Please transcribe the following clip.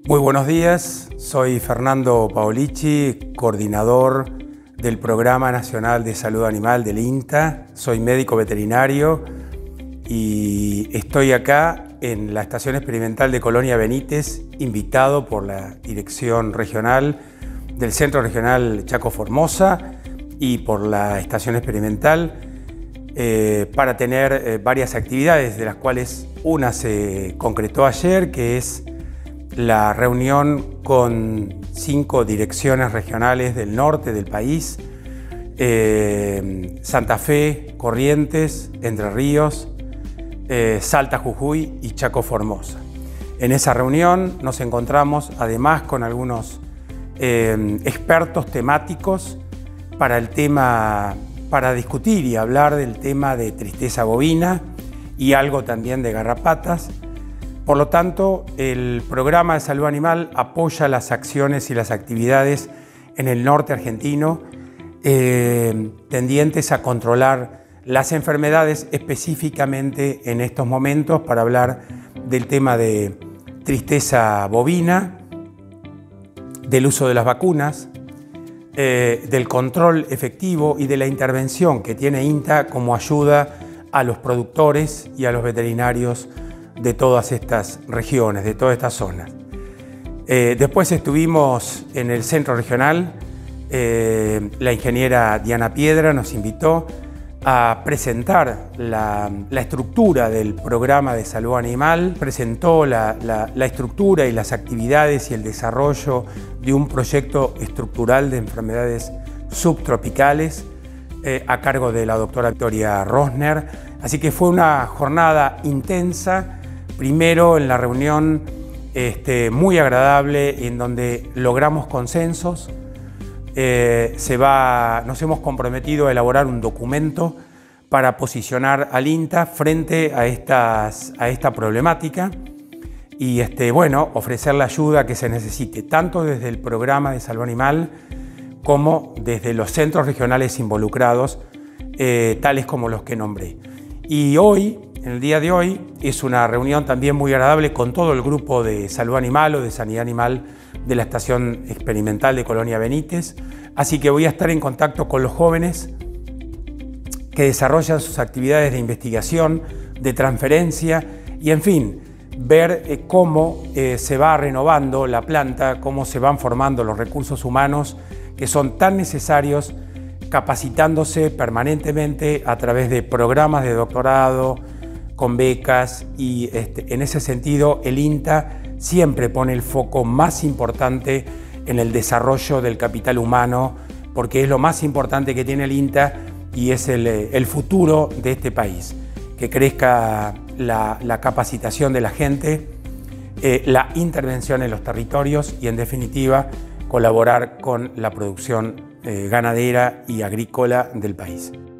Muy buenos días, soy Fernando Paolici, coordinador del Programa Nacional de Salud Animal del INTA. Soy médico veterinario y estoy acá en la Estación Experimental de Colonia Benítez, invitado por la Dirección Regional del Centro Regional Chaco Formosa y por la Estación Experimental para tener varias actividades, de las cuales una se concretó ayer, que es la reunión con 5 direcciones regionales del norte del país: Santa Fe, Corrientes, Entre Ríos, Salta, Jujuy y Chaco Formosa. En esa reunión nos encontramos además con algunos expertos temáticos para discutir y hablar del tema de tristeza bovina y algo también de garrapatas. Por lo tanto, el Programa de Salud Animal apoya las acciones y las actividades en el norte argentino tendientes a controlar las enfermedades, específicamente en estos momentos para hablar del tema de tristeza bovina, del uso de las vacunas, del control efectivo y de la intervención que tiene INTA como ayuda a los productores y a los veterinarios de todas estas regiones, de todas estas zonas. Después estuvimos en el centro regional, la ingeniera Diana Piedra nos invitó a presentar la estructura del programa de salud animal, presentó la estructura y las actividades y el desarrollo de un proyecto estructural de enfermedades subtropicales a cargo de la doctora Victoria Rosner. Así que fue una jornada intensa. Primero, en la reunión muy agradable, en donde logramos consensos. Nos hemos comprometido a elaborar un documento para posicionar al INTA frente a esta problemática y ofrecer la ayuda que se necesite, tanto desde el Programa de Salud Animal como desde los centros regionales involucrados, tales como los que nombré. Y hoy, en el día de hoy, es una reunión también muy agradable con todo el grupo de salud animal o de sanidad animal de la Estación Experimental de Colonia Benítez. Así que voy a estar en contacto con los jóvenes que desarrollan sus actividades de investigación, de transferencia y, en fin, ver cómo se va renovando la planta, cómo se van formando los recursos humanos que son tan necesarios, capacitándose permanentemente a través de programas de doctorado, con becas, y en ese sentido el INTA siempre pone el foco más importante en el desarrollo del capital humano, porque es lo más importante que tiene el INTA y es el futuro de este país. Que crezca la capacitación de la gente, la intervención en los territorios y, en definitiva, colaborar con la producción ganadera y agrícola del país.